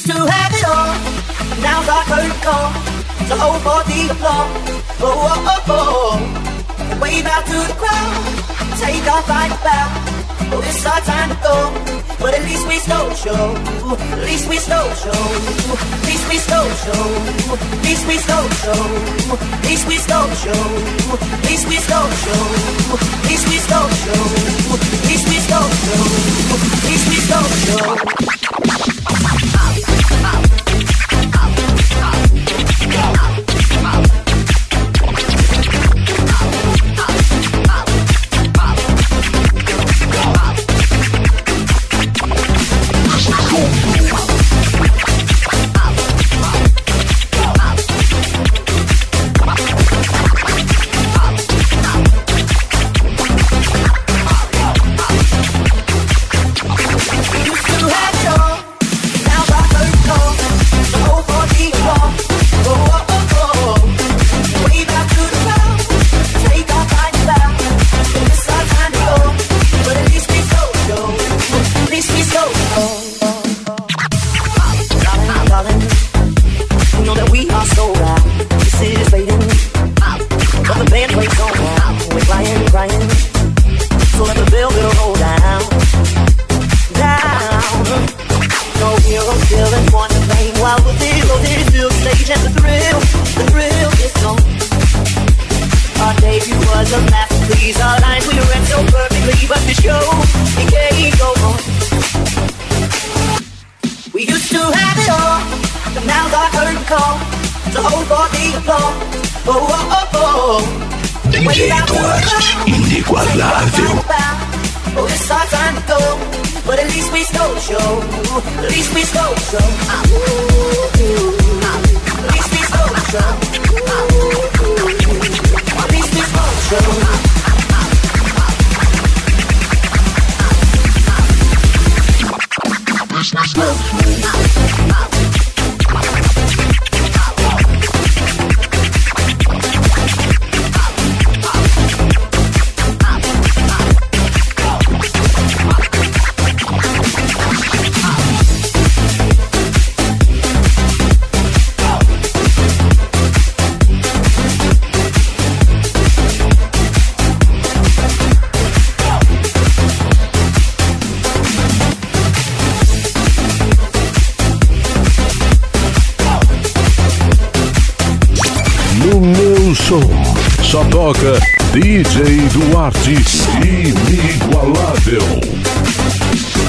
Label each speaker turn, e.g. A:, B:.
A: used to have it all, now's our curtain call. So hold for the applause. Oh, oh, oh, oh. Wave out to the crowd, take our final bow. Oh, it's our time to go, but at least we stole show. At least we stole show. At least we stole show. At least we stole show. At least we stole show. At least we stole show. At least we stole show. At least we stole show. At least we stole show.
B: DJ Duarth, inigualável.
A: Oh, it's our time to go, but at least we stole the show. At least we stole the show. At least we stole the show. At least we stole the show.
C: Só toca DJ Duarth, inigualável.